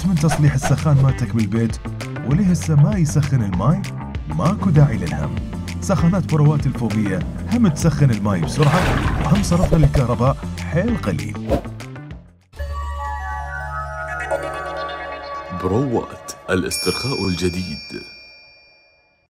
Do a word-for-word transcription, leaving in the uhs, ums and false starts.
تعبت من تصليح السخان مالتك بالبيت وليه هسه ما يسخن الماي؟ ماكو داعي للهم. سخانات بروات الفوبية هم تسخن الماي بسرعة وهم صرفها للكهرباء حيل قليل. بروات الاسترخاء الجديد.